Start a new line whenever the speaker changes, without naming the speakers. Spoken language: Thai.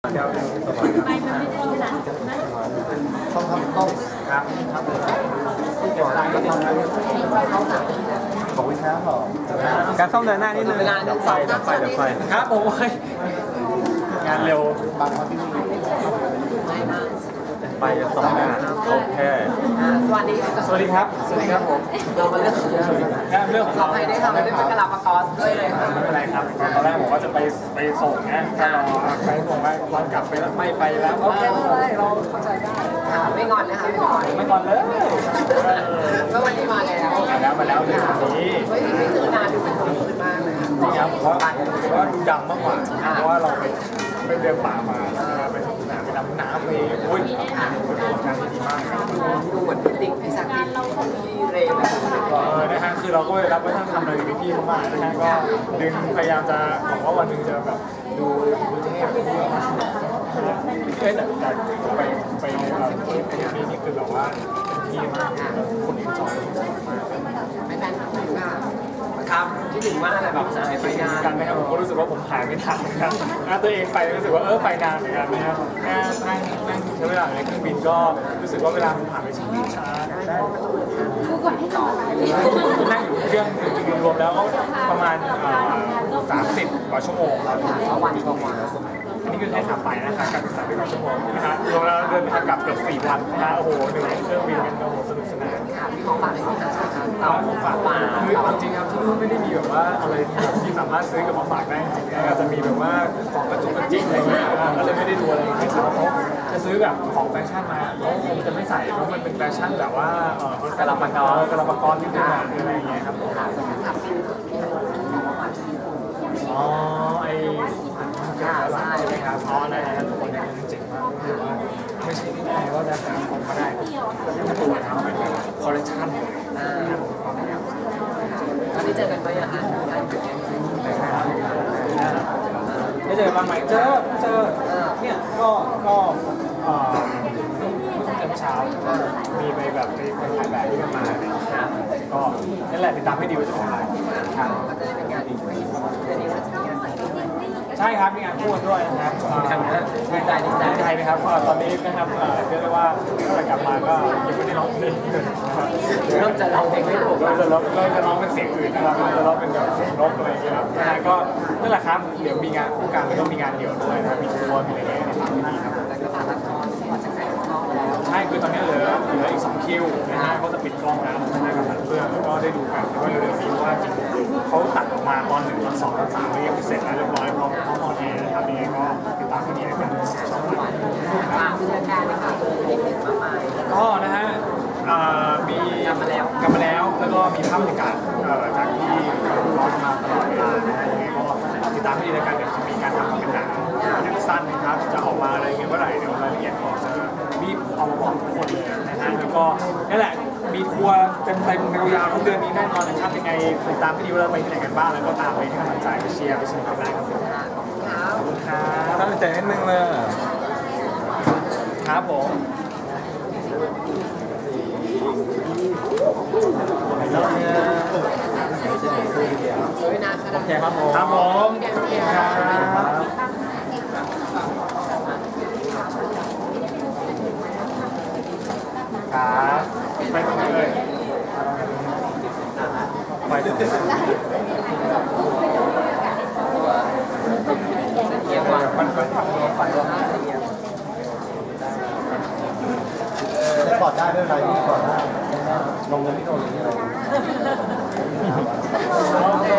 ต้องทำต้องครับที่ก่อนก็ทำของวิชาหรอการซ่อมเดินหน้านิดนึงดับไฟครับโอ้ยงานเร็วบางวันที่นี่ไปจะส่องหน้าโอเค
สวัสดี
ครับผม
เรามาเรื่องของเราให้ได้ทำไม่ได้เป็นกะลาปากอสด้วยเลย
ไม่เป็นไรครับตอนแรกผมว่าจะไปส่งนะถ้ารอไปส่งไปวันกลับไปแล้วไม่ไปแล้วโอเคเราเข้าใจได้
ไม่งอนนะคะ
ไม่งอนเลย
เมื่อวันนี้มา
แล้วเรื่องนี้
ไม่เจอนานดูเป็นคนขึ้นมากเลย
จริงครับเพราะดูดำมากกว่าเพราะว่าเราไปเดินป่ามาไปสนามไปดำน้ำไปอุ้ยเป็นประสบการณ์ที่ดีมากครับ
ดูเหมือนติ่งพี่สักติ่งที่เรย์
นะฮะคือเราก็ได้รับวัฒนธรรมอะไรจากพี่เขามากนะฮะก็ดึงพยายามจะบอกว่าวันหนึ่งจะแบบดูเท่แบบนี้มากแต่ไปนี่คือแบบว่าเป็นที่มากคนเอ็นจอยมาก
ไม่แฟนคลับครับที่ถึงว่าอะไรแบบจะไปงาน
กันนะครับผมก็รู้สึกว่าผมหายไม่ทันครับตัวเองไปรู้สึกว่าไปนานเหมือนกันนะครับแค่นั่งใช้เวลาในเครื่องบินก็รู้สึกว่าเวลามันผ่านไปช้าได้
คู่ก่อนให้ต่อ
นั่งอยู่เครื่องรวมแล้วก็ประมาณ30 กว่าชั่วโมงครับ
วันกว่า
อันนี้คือแค่ขับไปนะครับการศึกษาเป็นชั่วโมงนะฮะรวมแล้วเดินทางกลับเกือบ4 วันนะฮะโอ้โหหนึ่งเครื่องบินกันโอ้โหสนุกสนาน
มีของฝากให้พี่นะ
ของฝากคือจริงครับที่นู่นไม่ได้มีแบบว่าอะไรที่สามารถซื้อกับมาฝากได้จริงๆอาจจะมีแบบว่าของกระจุกอะไรเงี้ยก็เลยไม่ได้ดูอะไรให้เขาจะซื้อแบบของแฟชั่นมาเขาคงจะไม่ใส่เพราะมันเป็นแฟชั่นแบบว่ากระลาปากรที่เป็นอะไรอย่างเงี้ยครับอ๋อไอ้ใช่ไหมครับอ๋อนะครับทุกคนเนี่ยเจ๋งมากคือว่าไม่ใช่ง่ายว่าจะหาของมาได้ทุกตัวนะเป็นแบบคอลเลคชันเลย
ตอนนี้เจอกันไหมอะคะ
ได้เจอบ้างไหมเจอเนี่ยก็เช้ามีไปแบบไปถ่ายแบบที่กันมาก็นั่นแหละติดตามให้ดีว่าจะเป็นอะไรครับใช่ครับมีงานพูดด้วยนะครับ
ดีใจ
ไหมครับตอนนี้นะครับเรียกได้ว่าตั้งแต่กลับมาก็ยังไม่ได้ร้องเพลง
เริ่มจะร้องเพลงไม่ถูก
เราจะร้องเป็นเสียงอื่นนะครับจะร้องเป็นแบบเสียงนกอะไรอย่างเงี้ยครับก็นั่นแหละครับเดี๋ยวมีงานคู่กันแล้วก็มีงานเดี่ยวด้วยนะมีทัวร์มีอะไรเงี้ยในทางที่ดีครับ
แล้วก็ฝากละครพอจะใกล้เข้าแล้ว
ใช่คือตอนนี้เหลืออีก2 คิวนะฮะก็จะปิดกล้องแล้วนะฮะกับสันเฟื่องแล้วก็ได้ดูกันว่าเร็วๆนี้ว่าจริงเขาตัดออกมาตอน1 ตอน 2 ตอน 3เรียบเสร็จแล้วเรียบร้อยพร้อมออนแอร์นะครับยังไงก็ติดตามให้ดีนะครับ
ฝากเพื่อนได้นะคะเด็กๆมากมาย
ก็นะฮะมีกลับมาแล้วแล้วก็มีภาพบรรยากาศจากที่ร้อนมาตลอดเวลานะฮะยังไงก็ติดตามให้ดีในการเดี๋ยวจะมีการทำเป็นหนังสั้นนะครับจะออกมาอะไรเงี้ยเมื่อไหร่เดี๋ยวรายละเอียดออกจะรีบเอามาบอกทุกคนเลยนะฮะแล้วก็นั่นแหละมีทัวร์เต็มยาวๆทั้งเดือนนี้แน่นอนนะครับยังไงติดตามให้ดีว่าเราไปที่ไหนกันบ้างแล้วก็ตามไปให้กำลังใจไปเชียร์ไปสนุกกันได้ครับขอบคุณครับตั้งใจนิดนึงเลยครับผมโอเคครับผมครับผมครับไปตรงไหนเลยไปตรงไหนมันก็ทำไฟร้อนจะกอดได้ด้วยอะไรที่กอดได้ลงเงินที่โดนอะไร